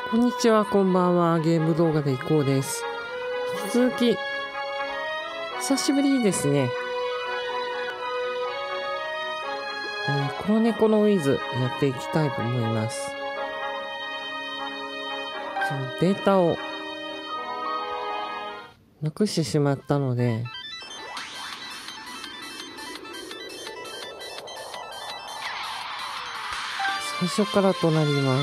こんにちは、こんばんは。ゲーム動画でいこうです。引き続き、久しぶりですね。黒猫のウィズやっていきたいと思います。データをなくしてしまったので、最初からとなります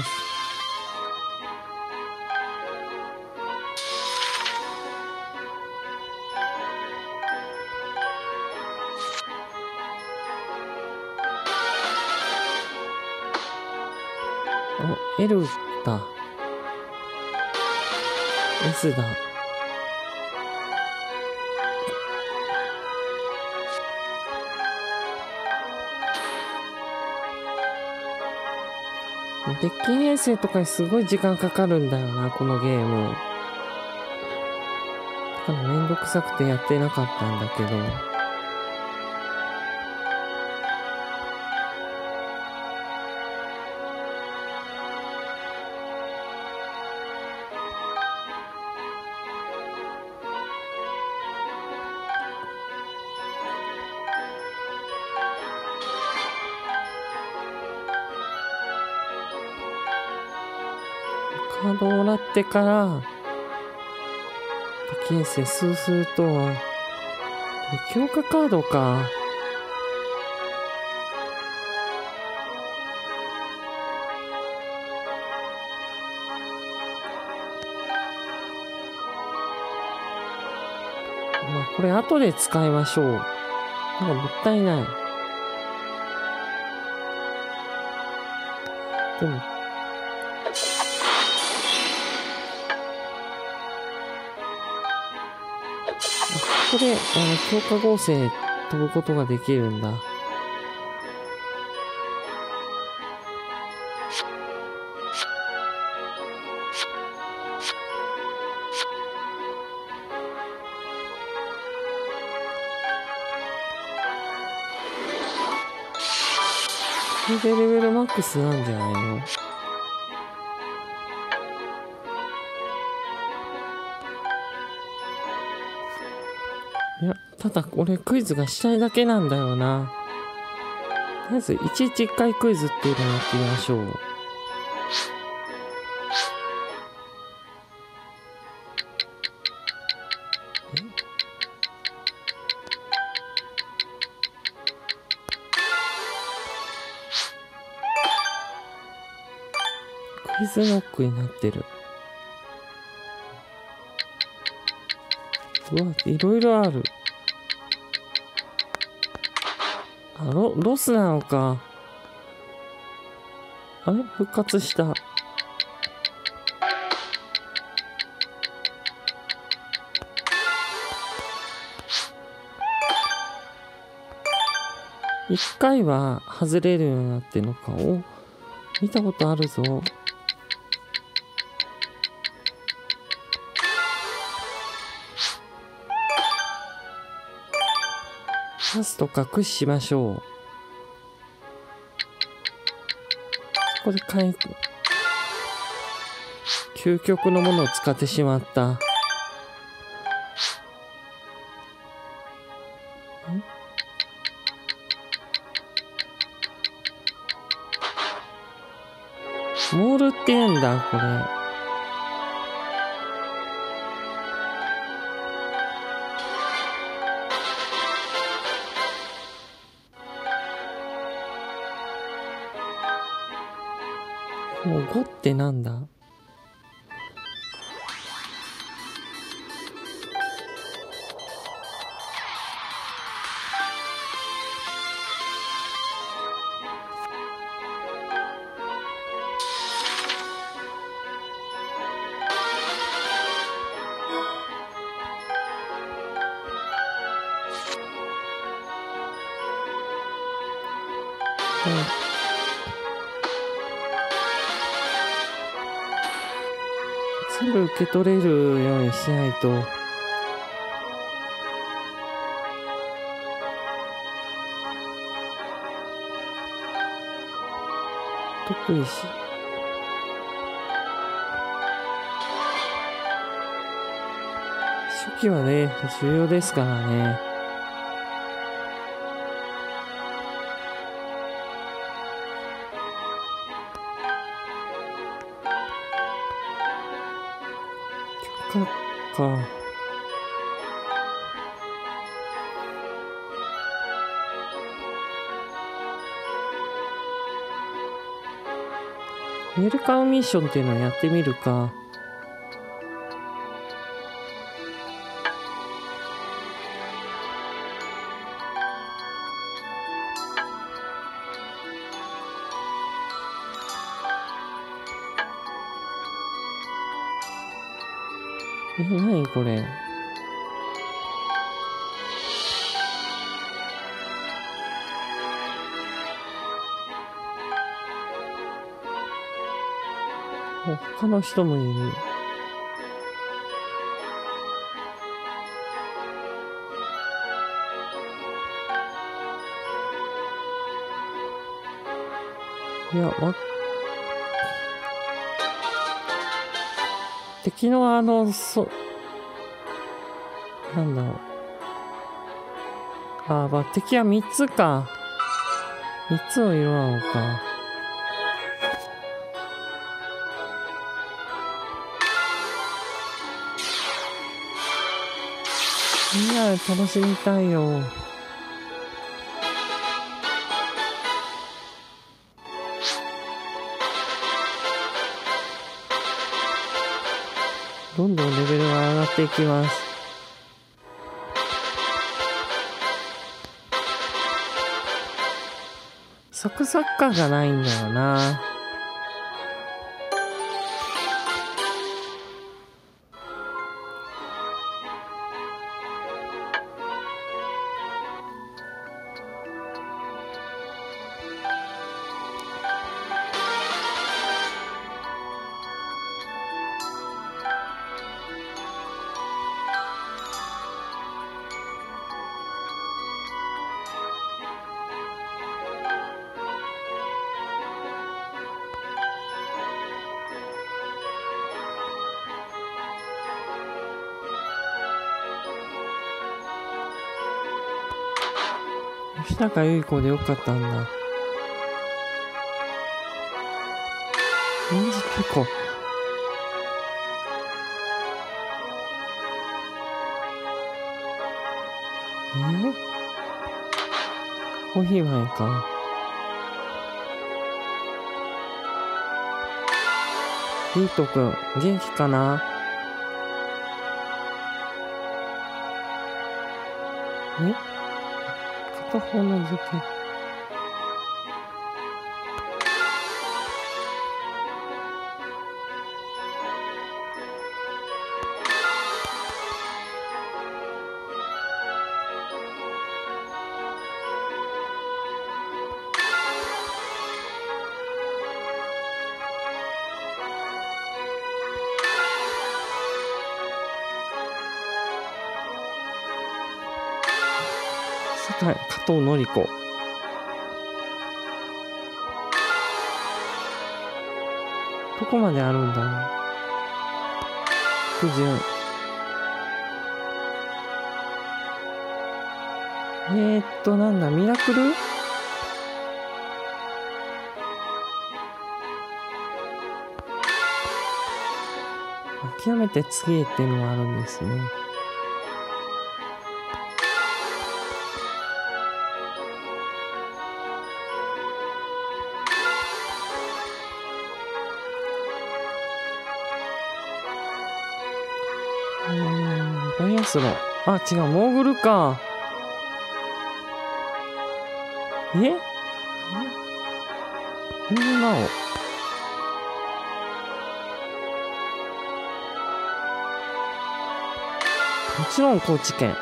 。L だ。S だ。デッキ編成とかにすごい時間かかるんだよな、このゲーム。だからめんどくさくてやってなかったんだけど。カードをもらってから、デッキ編成スースーとは、強化カードか。まあ、これ後で使いましょう。なんかもったいない。でも、ここで、強化合成飛ぶことができるんだ。これでレベルマックスなんじゃないの？いや、ただ俺クイズがしたいだけなんだよな。とりあえず1回クイズっていうのをやってみましょう。クイズノックになってる。うわ、いろいろある。ロスなのか。あれ復活した。一回は外れるようになってるのかを見たことあるぞ。パスと隠しましょう。ここで究極のものを使ってしまった。モールって言うんだ、これ。もう5ってなんだ？全部受け取れるようにしないと。得意し。 初期はね、重要ですからね。許可か。ウェルカムミッションっていうのをやってみるか。何これ。他の人もいる。いや、敵のなんだろう。まあ、敵は3つか。3つの色なのか。みんなで楽しみたいよ。どんどんレベルが上がっていきます。サクサッカーがないんだよな。吉高由里子でよかったんだ。臨時ピコ。コーヒー豆か。リートくん、元気かな？片方の付け。加藤のり子。どこまであるんだろう。不純。なんだ、ミラクル？諦めて次へっていうのもあるんですね。バイアスロン。あ、違う、モーグルか。みんなを。もちろん高知県。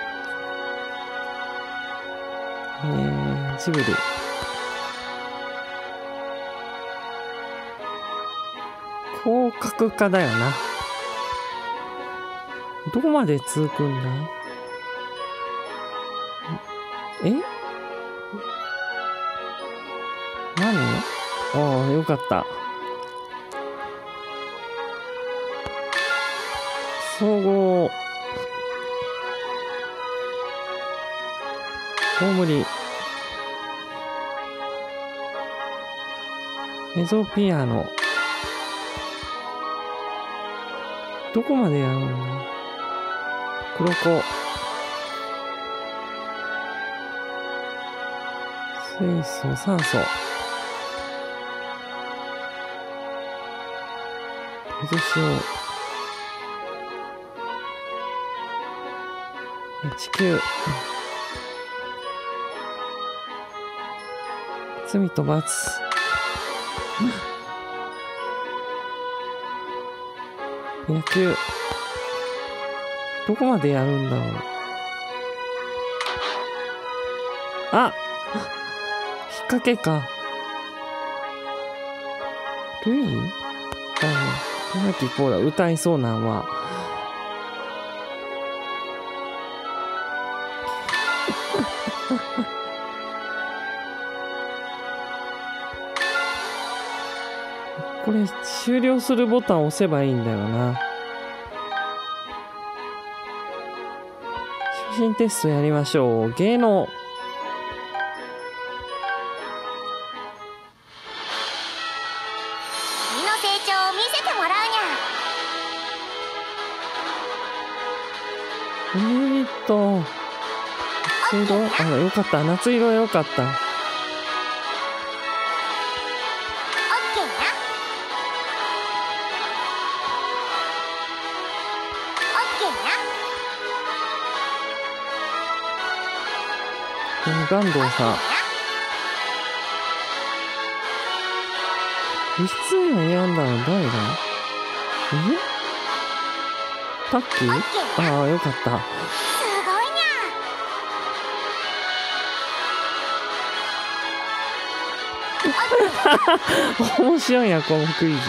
ジブリ。広角化だよな。どこまで続くんだ？何？ああ、よかった。総合大無理。メゾピアノ。どこまでやるんだ。黒子。水素、酸素。水塩。地球。罪と罰。野球。どこまでやるんだろう。あ、引っ掛けか。ルイ？あ、なきコーラ歌いそうなんは。これ終了するボタンを押せばいいんだよな。初心テストやりましょう。芸能。 君の成長を見せてもらうにゃ。 夏色？あ、よかった。夏色よかった。ガンドウさん。輸出員を選んだの誰だ？タッキー？ああ、よかった。 すごいにゃ。 面白いや、このクイズ。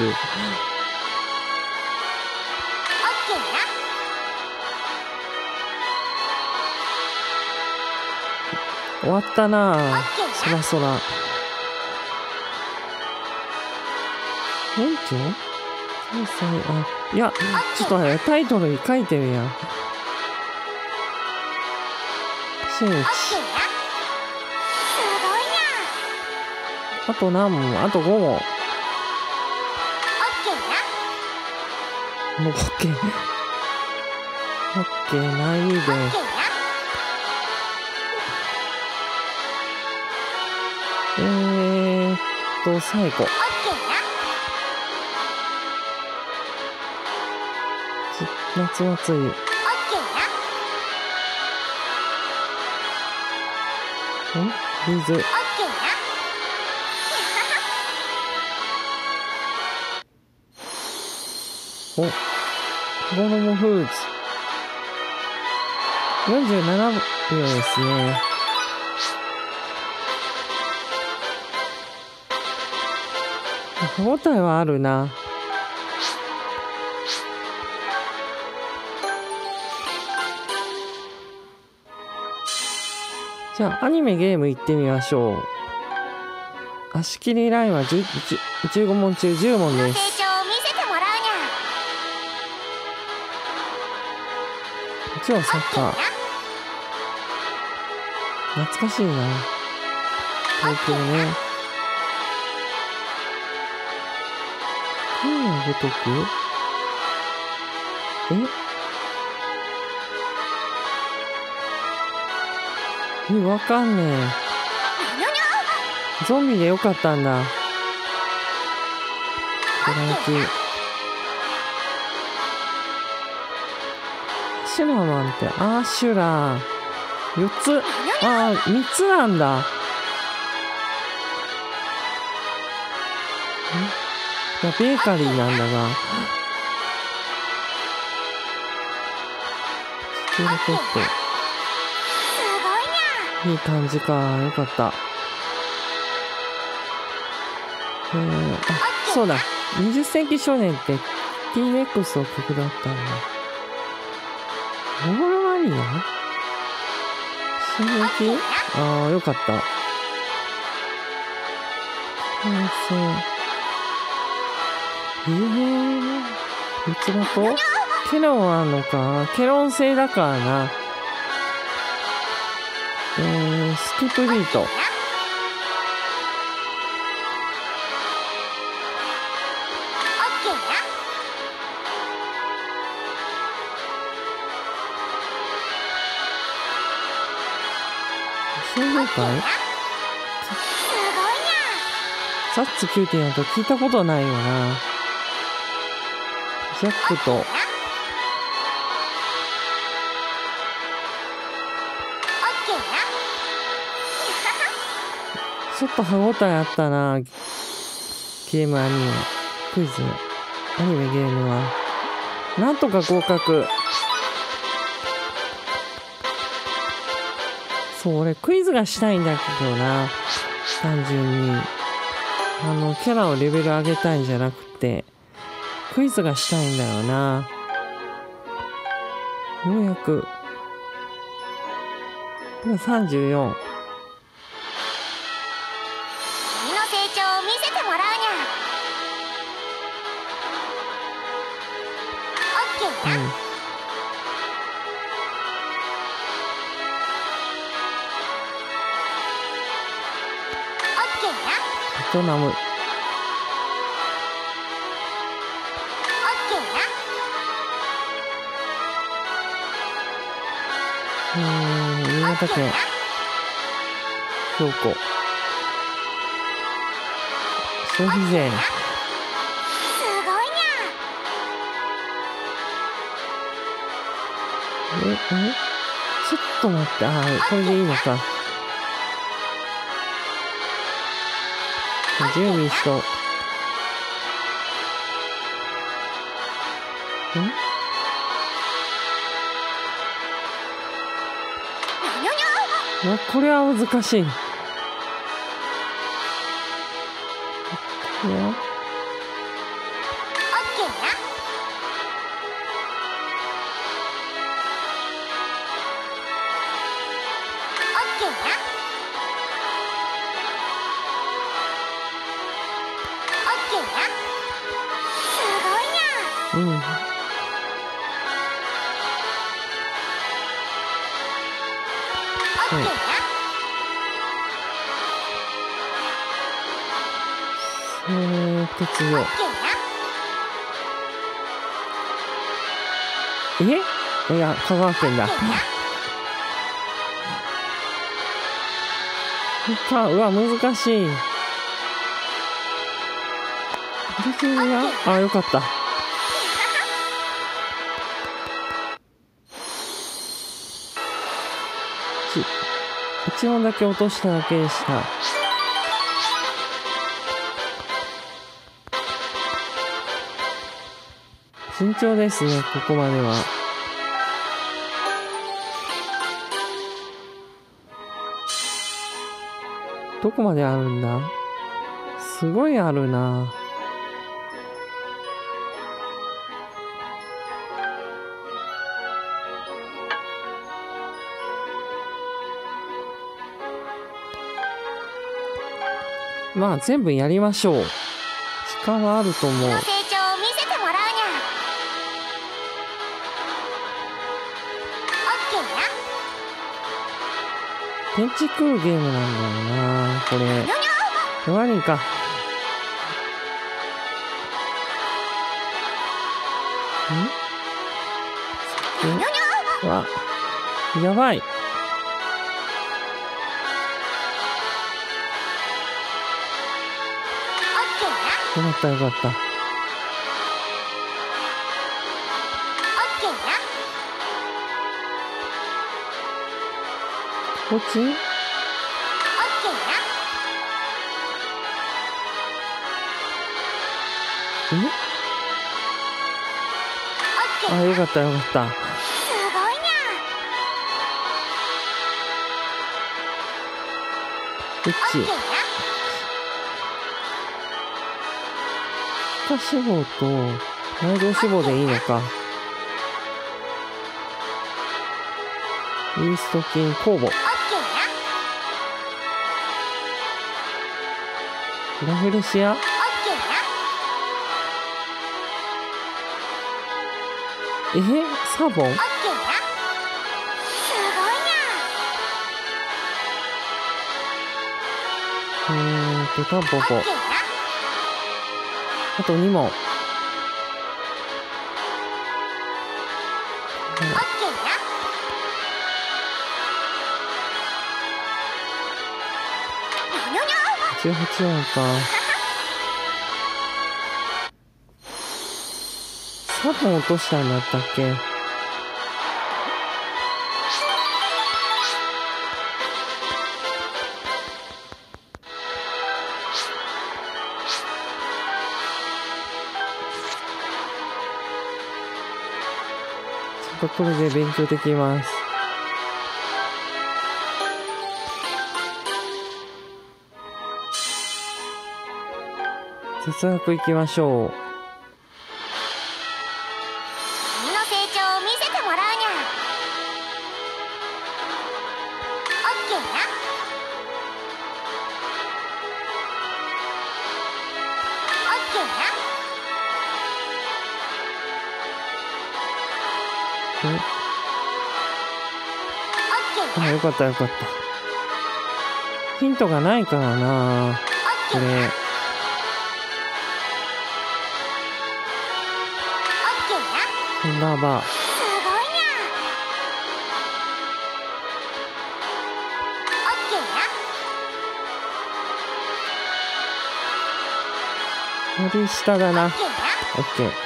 終わったなぁ。そらそら。園長？あ、いや、ちょっと待って、タイトルに書いてるやん。真打ち。あと何問？あと5問。もう OK。OK ないで。最後。夏祭り。水。お、子供フーズ。47秒ですね。歯応えはあるな。じゃあアニメゲーム行ってみましょう。足切りラインは15問中10問です。もちろんサッカー。懐かしいな。東京ね。ごとくわかんねえ。ゾンビでよかったんだ。シュラマンってシュラー4つ。3つなんだ。いや、ベーカリーなんだが。チキロケット。いい感じか。よかった。そうだ。20世紀少年って T-Rex の曲だったんだ。オーロラマリア？進撃？よかった。完成。三つ元？ケロンあんのか。ケロン製だからな。 スキップビート。そういうかい？サッツ9.4なんて聞いたことないよな。ジャックとちょっと歯応えあったな。ゲームアニメクイズアニメゲームはなんとか合格。そう俺クイズがしたいんだけどな。単純にキャラをレベル上げたいんじゃなくてクイズがしたいんだよな。ようやく今34。 君の成長を見せてもらうにゃ。オッケーな。 ベトナム。 オッケーな。 新潟県兵庫。消費税。 すごいにゃ。 ちょっと待って。これでいいのか。自由民主党。これは難しい。これは鉄道。いや香川県だ。うわ難しい。よかった。1音だけ落としただけでした。慎重ですね、ここまでは。どこまであるんだ？すごいあるな。まあ全部やりましょう。時間はあると思う。 成長を見せてもらうにゃ。 電池食うゲームなんだよなこれ。何かやばい。よかったよかった。こっち？よかったよかった。 すごいにゃ。 こっち。皮下脂肪と内臓脂肪でいいのか。イースト菌酵母。ラフレシア。サボン。 タンポポ。 オッケーな。 あと2問。 オッケーな。にょにょにょ。 18問か。3本落としたんだったっけ？ちょっとこれで勉強できます。哲学いきましょう。 君の成長を見せてもらうにゃ。オッケーな。オッケーな。オッケーな。 よかったよかった。ヒントがないからなこれ。 オッケーな。 ハンダーバー。 すごいにゃ。オッケーな。 割り下だな。 オッケーな。 オッケー。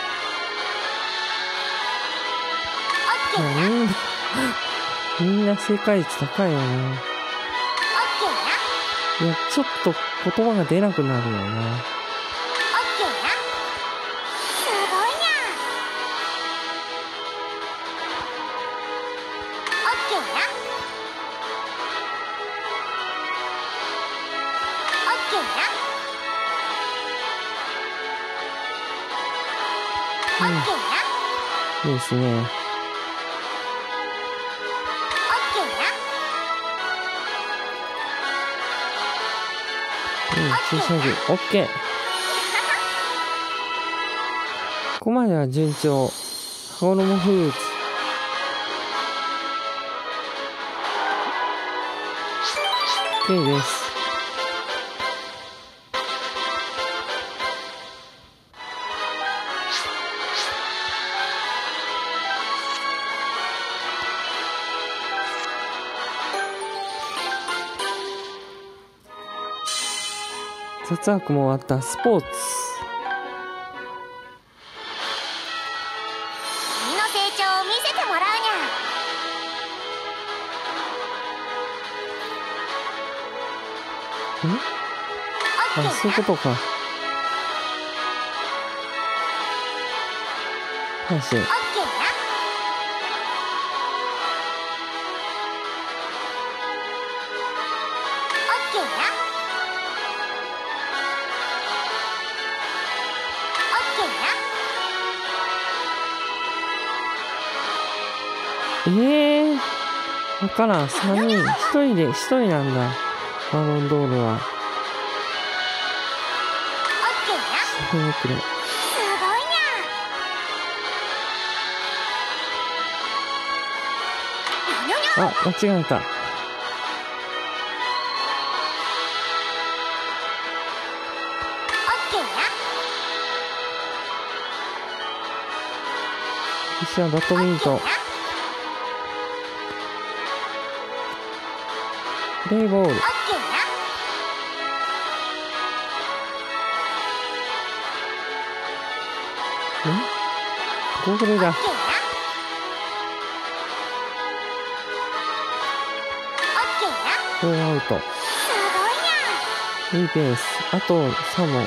オッケーな。 みんな正解率高いよね。 オッケーな。 いや、ちょっと言葉が出なくなるよな。 オッケーな。すごいにゃ。オッケーな。オッケーな。オッケーな。 いいですね。 オッケーな。 注射器。オッケー。ここまでは順調。ホルモンフルーツ。OK です。哲学も終わった。スポーツ。 君の成長を見せてもらうにゃ。オッケーな。 そういうことか。はい、し。 オッケーな。オッケーな。オッケーな。 わからん。3人。1人なんだ。バロンドールは。 オッケーな。 すごいくれ。 すごいにゃ。にょにょにょ。 あ、間違えた。 オッケーな。 私はバドミントン。プレイボール。 オッケーな。 ゴーグルだ。 オッケーな。オッケーな。 フォーアウト。 すごいにゃ。 いいペース。あと3問。 オッケーな。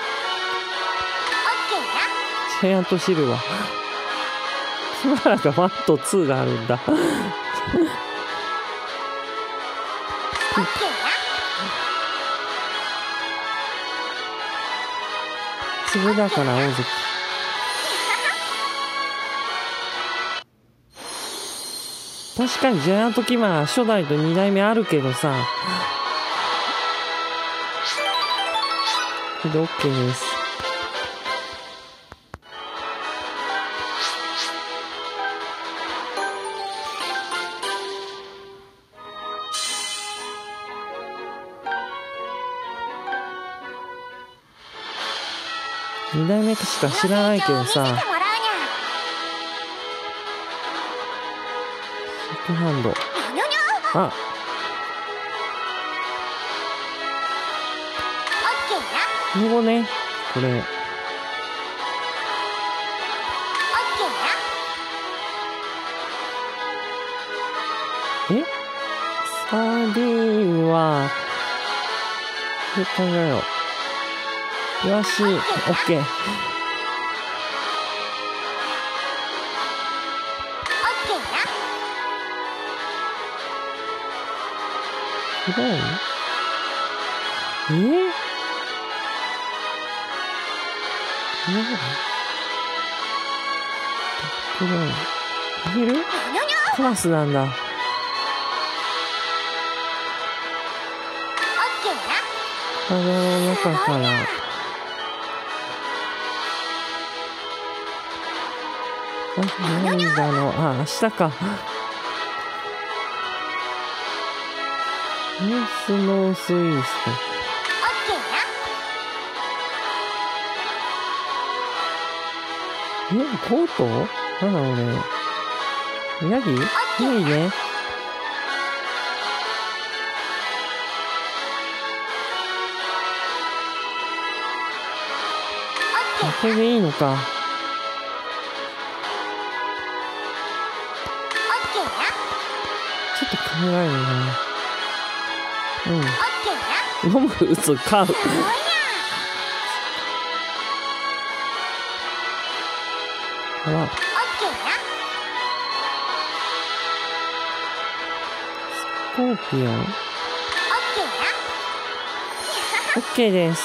ジャイアントシルバー。しばらく1と2があるんだ。 オッケーな。 粒だから大関。確かにジャイアントキマー初代と2代目あるけどさ。これで OK です。 2代目しか知らないけどさ、 見せてもらうにゃ。 シークハンド。 にょにょ。 あ、 オッケーな。 英語ね、これ。 オッケーな。 えサーディーンは、考えよう。イワシ、オッケー。 オッケーな。 クローンクローンあげるにょにょ。 カラスなんだ。 オッケーな。 体の中から。なんだろう。あ、明日か。スノースイースト。 オッケーな。 コートなんだろうね。ヤギいいね。これでいいのか。 オッケーな。 ちょっと考えるな。 オッケーな。 飲む打つ買う。 すごいな。 ほら、 オッケーな。 スコーピオン。 オッケーな。 オッケーです。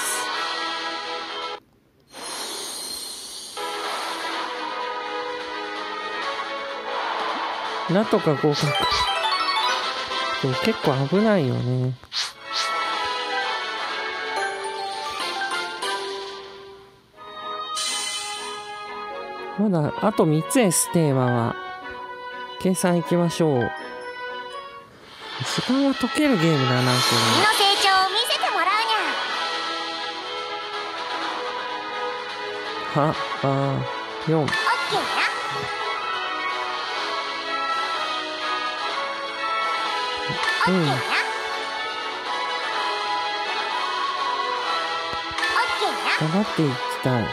なんとか合格。でも結構危ないよね。まだあと3つです、テーマは。計算いきましょう。時間が解けるゲームだな、こ君の成長を見せてもらうにゃ。 れ。は、4。 オッケーな。オッケーな。オッケーな。 頑張っていきたい。 オッケーな。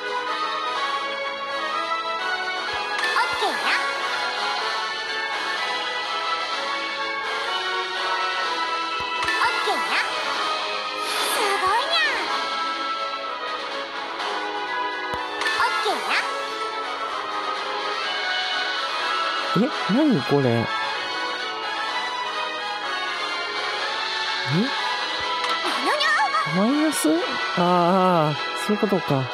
オッケーな。すごいにゃ。オッケーな。 何これ。 にょにょ。 マイナス？ああ、そういうことか。 にょ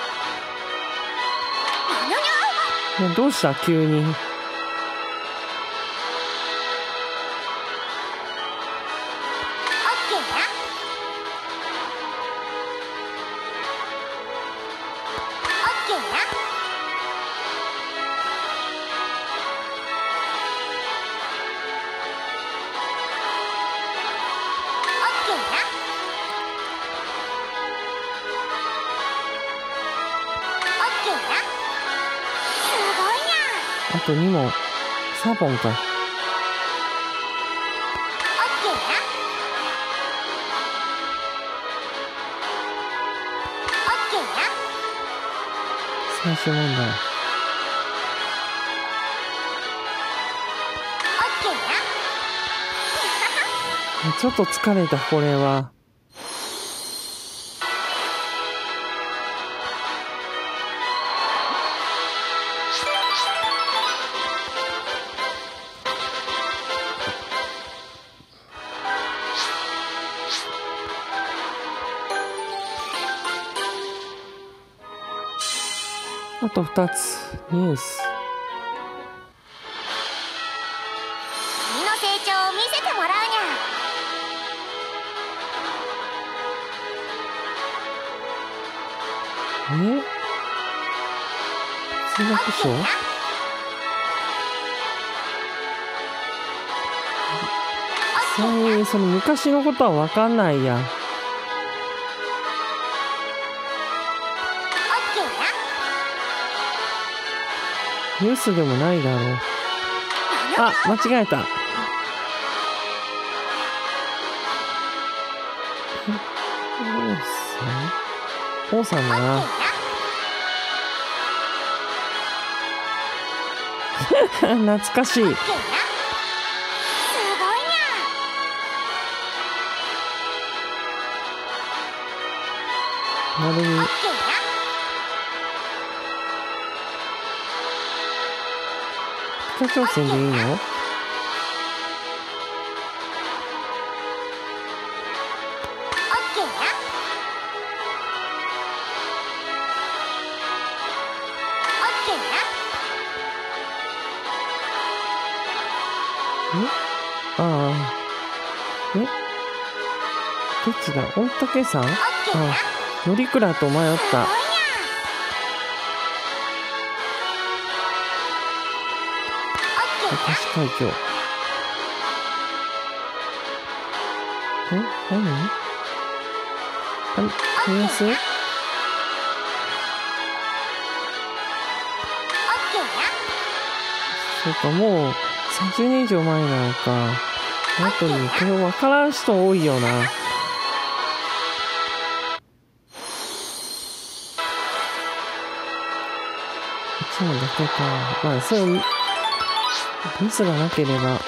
にょ。 いや、どうした急に。 オッケーな。オッケーな。オッケーな。オッケーな。すごいにゃ。 あと2問。3本か。 オッケーな。オッケーな。 最終問題。 オッケーな。 ちょっと疲れた、これは。あと2つ。ニュース。 君の成長を見せてもらうにゃ。 通学賞？その昔のことはわかんないや。 オッケーな。 ニュースでもないだろう。あ、間違えた。王さんだな。懐かしい。なるみ。北朝鮮でいいの？ああ。どっちだ？御嶽山？ああ。乗鞍と迷った。明石海峡。何？円安？そうか、もう30年以上前なのか。あとに、これ分からん人多いよな。いつもだけか。まあ、そういうミスがなければ。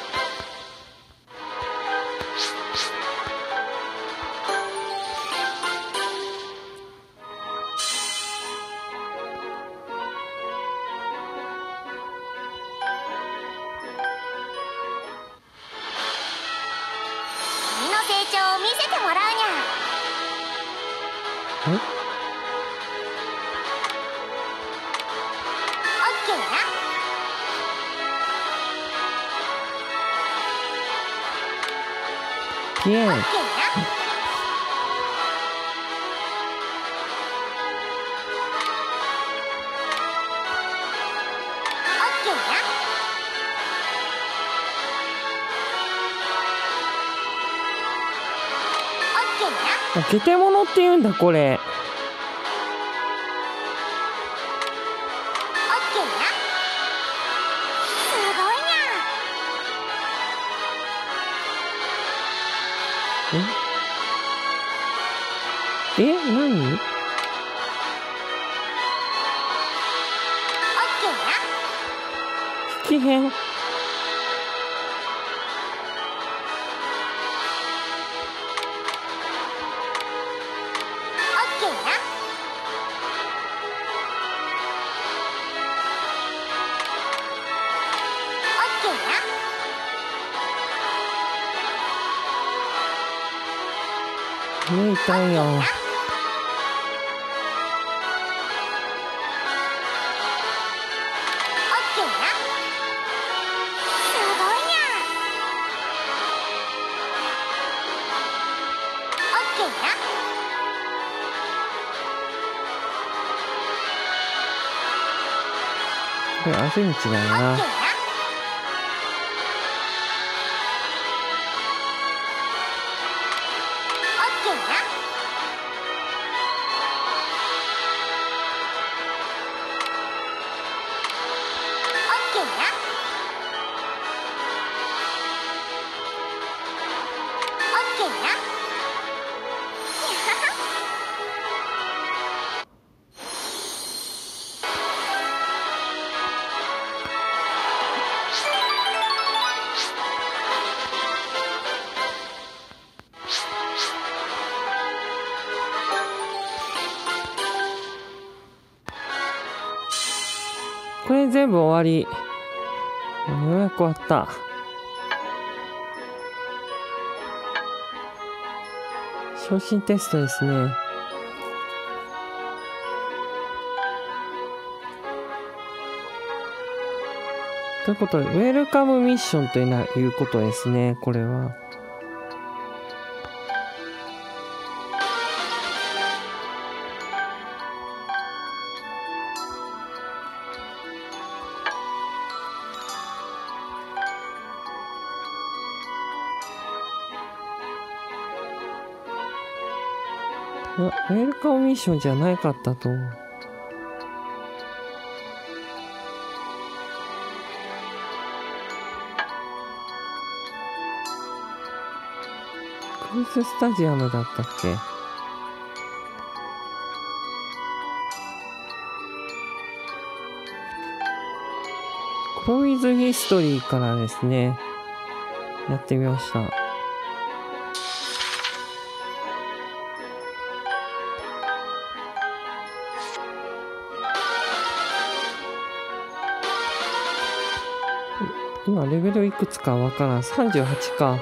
ピエン。ゲテモノって言うんだこれ。何？引き変。目痛いよ。これあぜ道だよな。これ全部終わり。ようやく終わった。昇進テストですね。ということで、ウェルカムミッションということですね、これは。ウェルカムミッションじゃなかったと。 クイズスタジアムだったっけ？クイズヒストリーからですね、やってみました。今レベルいくつかわからん。38か。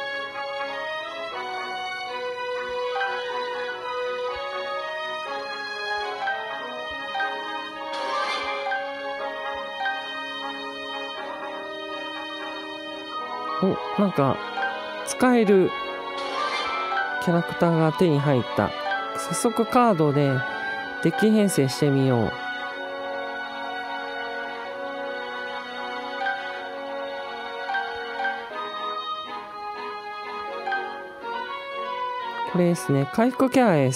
お、なんか使えるキャラクターが手に入った。早速カードでデッキ編成してみよう。これですね、回復キャラです。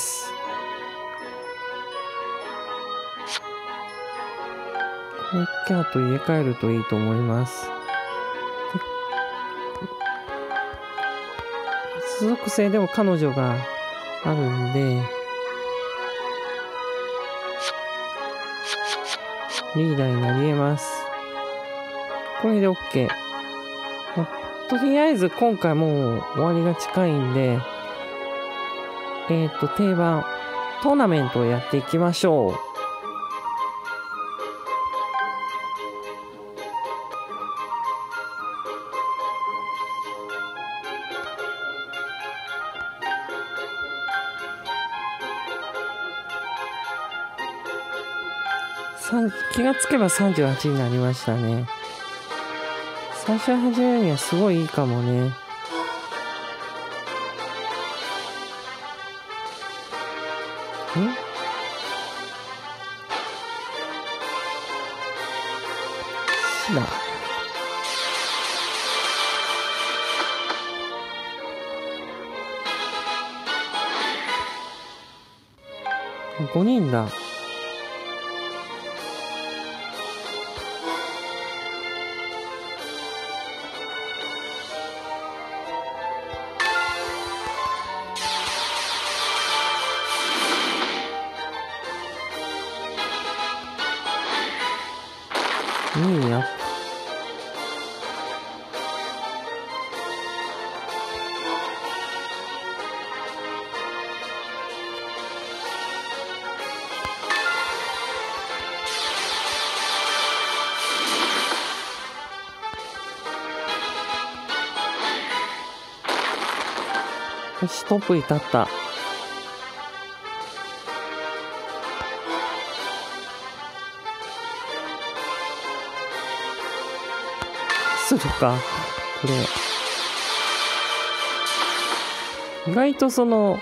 回復キャラと入れ替えるといいと思います。所属性でも彼女があるんで、リーダーになり得ます。これで OK。とりあえず今回もう終わりが近いんで、定番、トーナメントをやっていきましょう。気がつけば38になりましたね。最初始めるにはすごいいいかもね。シダ。5人だ。2位アップ。よし、トップに立った。するか、これ。意外とその、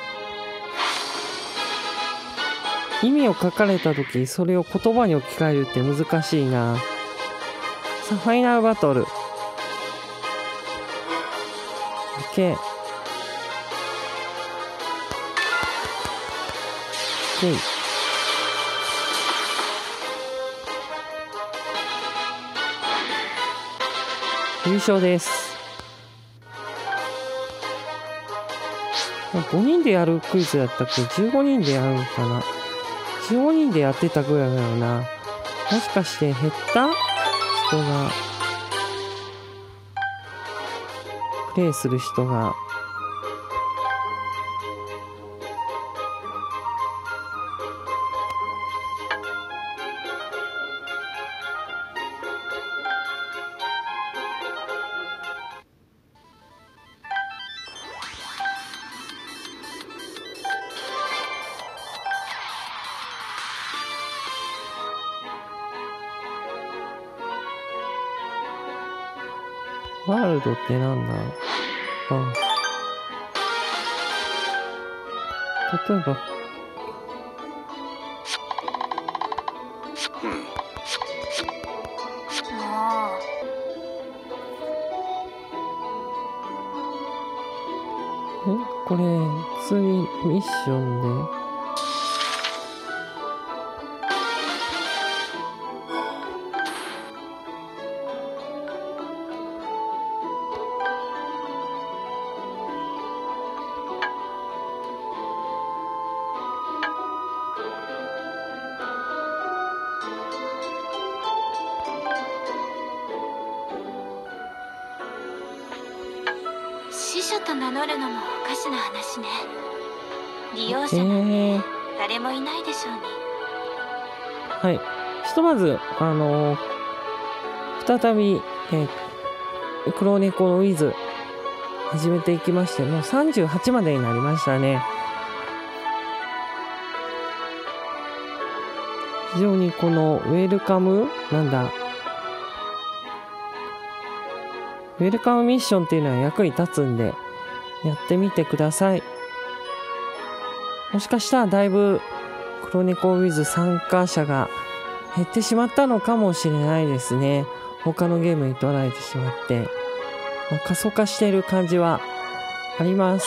意味を書かれたとき、それを言葉に置き換えるって難しいな。さあ、ファイナルバトル。いけ。優勝です。5人でやるクイズだったっけ？ 15 人でやるのかな？ 15 人でやってたぐらいだよな。もしかして減った人が、プレイする人が。ワールドってなんだ？あ、例えば、これ普通にミッションで。 と名乗るのもおかしな話ね。利用者なんて誰もいないでしょうに。 はい。ひとまず、再び、黒猫のウィズ、始めていきまして、もう38までになりましたね。非常にこのウェルカムミッションっていうのは役に立つんで、やってみてください。もしかしたらだいぶ黒猫ウィズ参加者が減ってしまったのかもしれないですね。他のゲームに取られてしまって、過疎化している感じはあります。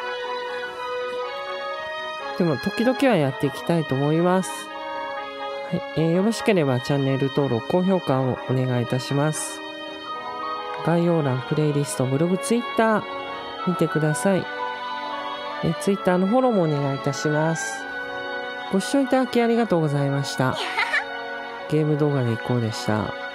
でも時々はやっていきたいと思います。はい、よろしければチャンネル登録、高評価をお願いいたします。概要欄、プレイリスト、ブログ、ツイッター見てください。ツイッターのフォローもお願いいたします。ご視聴いただきありがとうございました。ゲーム動画でいこうでした。